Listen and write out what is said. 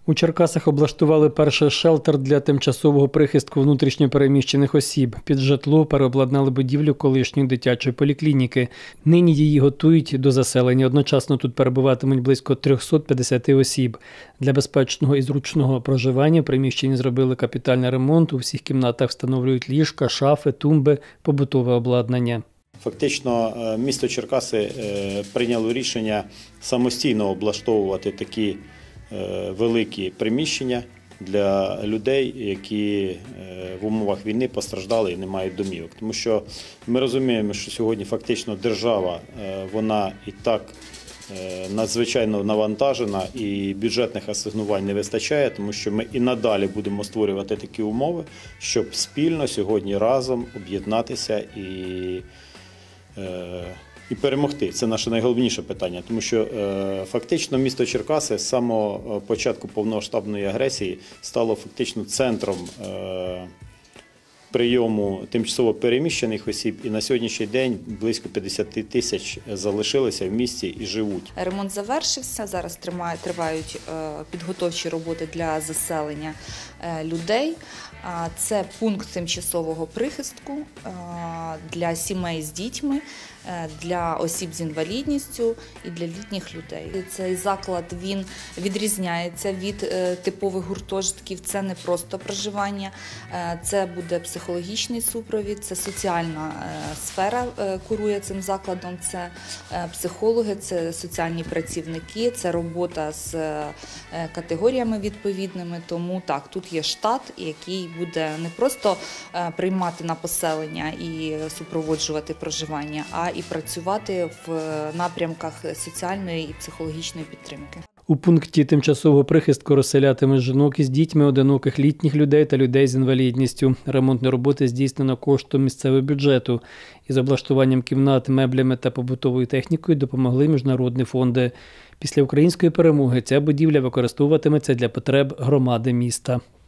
У Черкасах облаштували перший шелтер для тимчасового прихистку внутрішньо переміщених осіб. Під житло переобладнали будівлю колишньої дитячої поліклініки. Нині її готують до заселення. Одночасно тут перебуватимуть близько 350 осіб. Для безпечного і зручного проживання в приміщенні зробили капітальний ремонт. У всіх кімнатах встановлюють ліжка, шафи, тумби, побутове обладнання. Фактично місто Черкаси прийняло рішення самостійно облаштовувати такі великі приміщення для людей, які в умовах війни постраждали і не мають домівок. Тому що ми розуміємо, що сьогодні фактично держава, вона і так надзвичайно навантажена і бюджетних асигнувань не вистачає, тому що ми і надалі будемо створювати такі умови, щоб спільно сьогодні разом об'єднатися і перемогти. Це наше найголовніше питання, тому що фактично місто Черкаси з самого початку повномасштабної агресії стало фактично центром прийому тимчасово переміщених осіб, і на сьогоднішній день близько 50 тисяч залишилися в місті і живуть. Ремонт завершився, зараз тривають підготовчі роботи для заселення людей. Це пункт тимчасового прихистку для сімей з дітьми, для осіб з інвалідністю і для літніх людей. Цей заклад він відрізняється від типових гуртожитків. Це не просто проживання, це буде психологічний супровід, це соціальна сфера курує цим закладом, це психологи, це соціальні працівники, це робота з категоріями відповідними. Тому так, тут є штат, який буде не просто приймати на поселення і супроводжувати проживання, а і працювати в напрямках соціальної і психологічної підтримки. У пункті тимчасового прихистку розселятимуть жінок із дітьми, одиноких літніх людей та людей з інвалідністю. Ремонтні роботи здійснено коштом місцевого бюджету. Із облаштуванням кімнат, меблями та побутовою технікою допомогли міжнародні фонди. Після української перемоги ця будівля використовуватиметься для потреб громади міста.